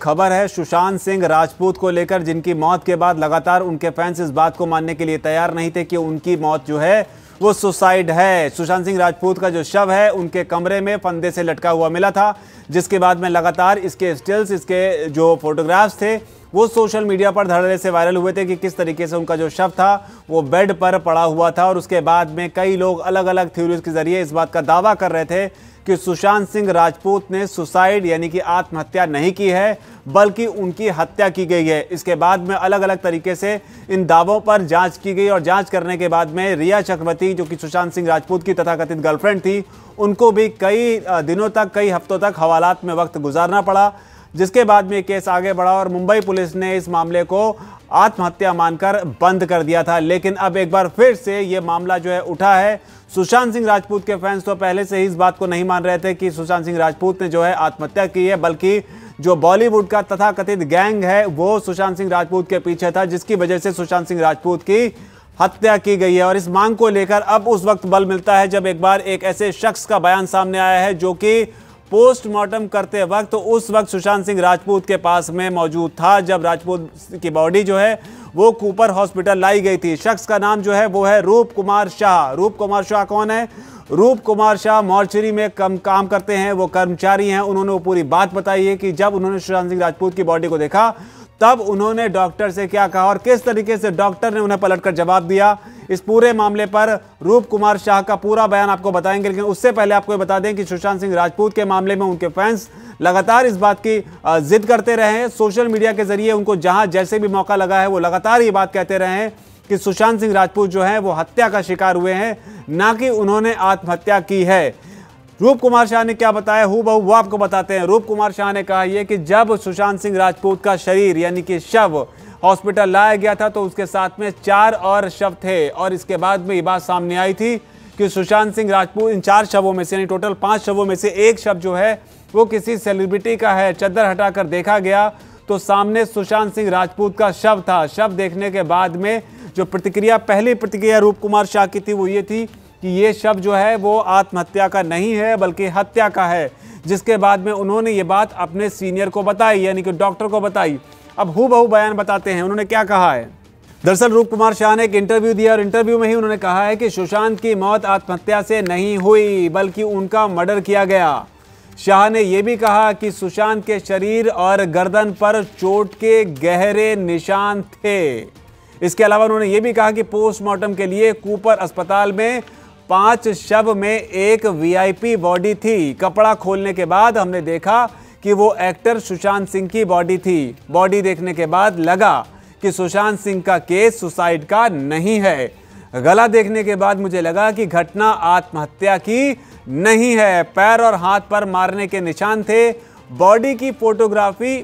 खबर है सुशांत सिंह राजपूत को लेकर, जिनकी मौत के बाद लगातार उनके फैंस इस बात को मानने के लिए तैयार नहीं थे कि उनकी मौत जो है वो सुसाइड है। सुशांत सिंह राजपूत का जो शव है उनके कमरे में फंदे से लटका हुआ मिला था, जिसके बाद में लगातार इसके स्टिल्स, इसके जो फोटोग्राफ्स थे वो सोशल मीडिया पर धड़ल्ले से वायरल हुए थे कि किस तरीके से उनका जो शव था वो बेड पर पड़ा हुआ था। और उसके बाद में कई लोग अलग अलग थ्योरीज के जरिए इस बात का दावा कर रहे थे कि सुशांत सिंह राजपूत ने सुसाइड यानी कि आत्महत्या नहीं की है, बल्कि उनकी हत्या की गई है। इसके बाद में अलग अलग तरीके से इन दावों पर जांच की गई और जांच करने के बाद में रिया चक्रवर्ती, जो कि सुशांत सिंह राजपूत की तथाकथित गर्लफ्रेंड थी, उनको भी कई दिनों तक, कई हफ्तों तक हवालात में वक्त गुजारना पड़ा, जिसके बाद में केस आगे बढ़ा और मुंबई पुलिस ने इस मामले को आत्महत्या मानकर बंद कर दिया था। लेकिन अब एक बार फिर से ये मामला जो है उठा है। सुशांत सिंह राजपूत के फैंस तो पहले से ही इस बात को नहीं मान रहे थे कि सुशांत सिंह राजपूत ने जो है आत्महत्या की है, बल्कि जो बॉलीवुड का तथाकथित गैंग है वो सुशांत सिंह राजपूत के पीछे था, जिसकी वजह से सुशांत सिंह राजपूत की हत्या की गई है। और इस मांग को लेकर अब उस वक्त बल मिलता है जब एक बार एक ऐसे शख्स का बयान सामने आया है जो कि पोस्टमार्टम करते वक्त उस वक्त सुशांत सिंह राजपूत के पास में मौजूद था, जब राजपूत की बॉडी जो है वो कूपर हॉस्पिटल लाई गई थी। शख्स का नाम जो है वो है रूप कुमार शाह। रूप कुमार शाह कौन है? रूप कुमार शाह मॉर्चरी में काम करते हैं, वो कर्मचारी हैं। उन्होंने वो पूरी बात बताई है कि जब उन्होंने सुशांत सिंह राजपूत की बॉडी को देखा तब उन्होंने डॉक्टर से क्या कहा और किस तरीके से डॉक्टर ने उन्हें पलटकर जवाब दिया। इस पूरे मामले पर रूप कुमार शाह का पूरा बयान आपको बताएंगे, लेकिन उससे पहले आपको बता दें कि सुशांत सिंह राजपूत के मामले में उनके फैंस लगातार इस बात की जिद करते रहे हैं। सोशल मीडिया के जरिए उनको जहां जैसे भी मौका लगा है वो लगातार ये बात कहते रहे हैं कि सुशांत सिंह राजपूत जो है वो हत्या का शिकार हुए हैं, ना कि उन्होंने आत्महत्या की है। रूप कुमार शाह ने क्या बताया हूबहू वो आपको बताते हैं। रूप कुमार शाह ने कहा यह कि जब सुशांत सिंह राजपूत का शरीर यानी कि शव हॉस्पिटल लाया गया था तो उसके साथ में 4 और शव थे, और इसके बाद में ये बात सामने आई थी कि सुशांत सिंह राजपूत इन 4 शवों में से, यानी टोटल 5 शवों में से एक शव जो है वो किसी सेलिब्रिटी का है। चद्दर हटाकर देखा गया तो सामने सुशांत सिंह राजपूत का शव था। शव देखने के बाद में जो प्रतिक्रिया, पहली प्रतिक्रिया रूप कुमार शाह की थी वो ये थी कि ये शव जो है वो आत्महत्या का नहीं है बल्कि हत्या का है, जिसके बाद में उन्होंने ये बात अपने सीनियर को बताई, यानी कि डॉक्टर को बताई। अब हूबहू बयान बताते हैं उन्होंने क्या कहा है। दरअसल रूप कुमार शाह ने एक इंटरव्यू दिया और इंटरव्यू में ही उन्होंने कहा है कि सुशांत की मौत आत्महत्या से नहीं हुई बल्कि उनका मर्डर किया गया। शाह ने यह भी कहा कि सुशांत के शरीर और गर्दन पर चोट के गहरे निशान थे। इसके अलावा उन्होंने ये भी कहा कि पोस्टमार्टम के लिए कूपर अस्पताल में 5 शव में एक वीआईपी बॉडी थी। कपड़ा खोलने के बाद हमने देखा कि वो एक्टर सुशांत सिंह की बॉडी थी। बॉडी देखने के बाद लगा कि सुशांत सिंह का केस सुसाइड का नहीं है। गला देखने के बाद मुझे लगा कि घटना आत्महत्या की नहीं है। पैर और हाथ पर मारने के निशान थे। बॉडी की फोटोग्राफी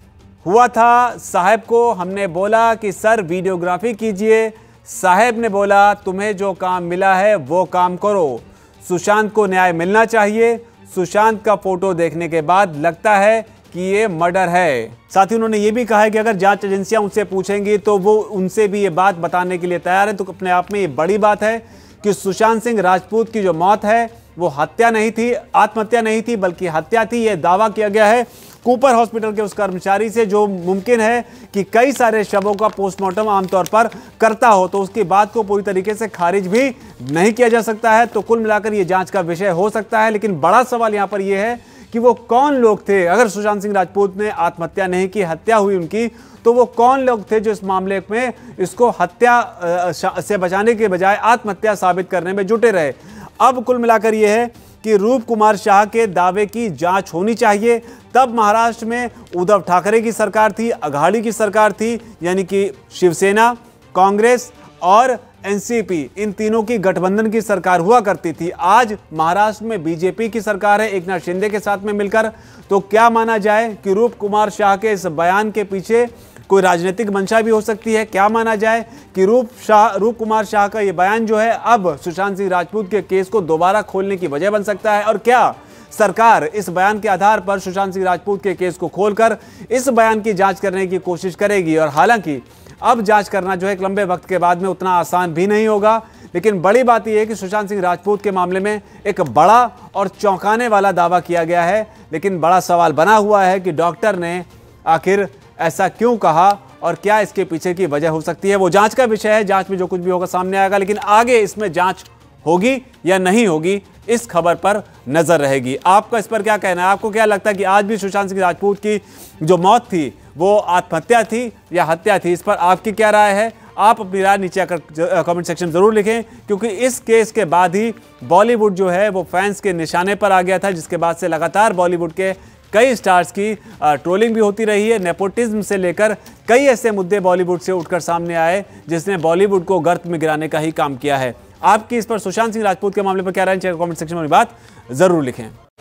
हुआ था। साहब को हमने बोला कि सर वीडियोग्राफी कीजिए। साहब ने बोला तुम्हें जो काम मिला है वो काम करो, सुशांत को न्याय मिलना चाहिए। सुशांत का फोटो देखने के बाद लगता है कि ये मर्डर है। साथ ही उन्होंने ये भी कहा है कि अगर जांच एजेंसियां उनसे पूछेंगी तो वो उनसे भी ये बात बताने के लिए तैयार है। तो अपने आप में ये बड़ी बात है कि सुशांत सिंह राजपूत की जो मौत है वो हत्या नहीं थी, आत्महत्या नहीं थी बल्कि हत्या थी। ये दावा किया गया है कूपर हॉस्पिटल के उस कर्मचारी से जो मुमकिन है कि कई सारे शवों का पोस्टमार्टम आमतौर पर करता हो, तो उसकी बात को पूरी तरीके से खारिज भी नहीं किया जा सकता है। तो कुल मिलाकर ये जांच का विषय हो सकता है, लेकिन बड़ा सवाल यहाँ पर यह है कि वो कौन लोग थे। अगर सुशांत सिंह राजपूत ने आत्महत्या नहीं की, हत्या हुई उनकी, तो वो कौन लोग थे जो इस मामले में इसको हत्या से बचाने के बजाय आत्महत्या साबित करने में जुटे रहे। अब कुल मिलाकर यह है कि रूप कुमार शाह के दावे की जांच होनी चाहिए। तब महाराष्ट्र में उद्धव ठाकरे की सरकार थी, अघाड़ी की सरकार थी, यानी कि शिवसेना, कांग्रेस और एनसीपी, इन तीनों की गठबंधन की सरकार हुआ करती थी। आज महाराष्ट्र में बीजेपी की सरकार है एक नाथ शिंदे के साथ में मिलकर। तो क्या माना जाए कि रूप कुमार शाह के इस बयान के पीछे कोई राजनीतिक मंशा भी हो सकती है? क्या माना जाए कि रूप कुमार शाह का ये बयान जो है अब सुशांत सिंह राजपूत के केस को दोबारा खोलने की वजह बन सकता है? और क्या सरकार इस बयान के आधार पर सुशांत सिंह राजपूत के केस को खोलकर इस बयान की जांच करने की कोशिश करेगी? और हालांकि अब जांच करना जो है एक लंबे वक्त के बाद में उतना आसान भी नहीं होगा, लेकिन बड़ी बात यह है कि सुशांत सिंह राजपूत के मामले में एक बड़ा और चौंकाने वाला दावा किया गया है। लेकिन बड़ा सवाल बना हुआ है कि डॉक्टर ने आखिर ऐसा क्यों कहा और क्या इसके पीछे की वजह हो सकती है, वो जांच का विषय है। जांच में जो कुछ भी होगा सामने आएगा, लेकिन आगे इसमें जांच होगी या नहीं होगी, इस खबर पर नजर रहेगी। आपका इस पर क्या कहना है? आपको क्या लगता है कि आज भी सुशांत सिंह राजपूत की जो मौत थी वो आत्महत्या थी या हत्या थी? इस पर आपकी क्या राय है? आप अपनी राय नीचे आकर कमेंट सेक्शन में जरूर लिखें, क्योंकि इस केस के बाद ही बॉलीवुड जो है वो फैंस के निशाने पर आ गया था, जिसके बाद से लगातार बॉलीवुड के कई स्टार्स की ट्रोलिंग भी होती रही है। नेपोटिज्म से लेकर कई ऐसे मुद्दे बॉलीवुड से उठकर सामने आए जिसने बॉलीवुड को गर्त में गिराने का ही काम किया है। आपकी इस पर सुशांत सिंह राजपूत के मामले पर क्या राय है? कमेंट सेक्शन में बात जरूर लिखें।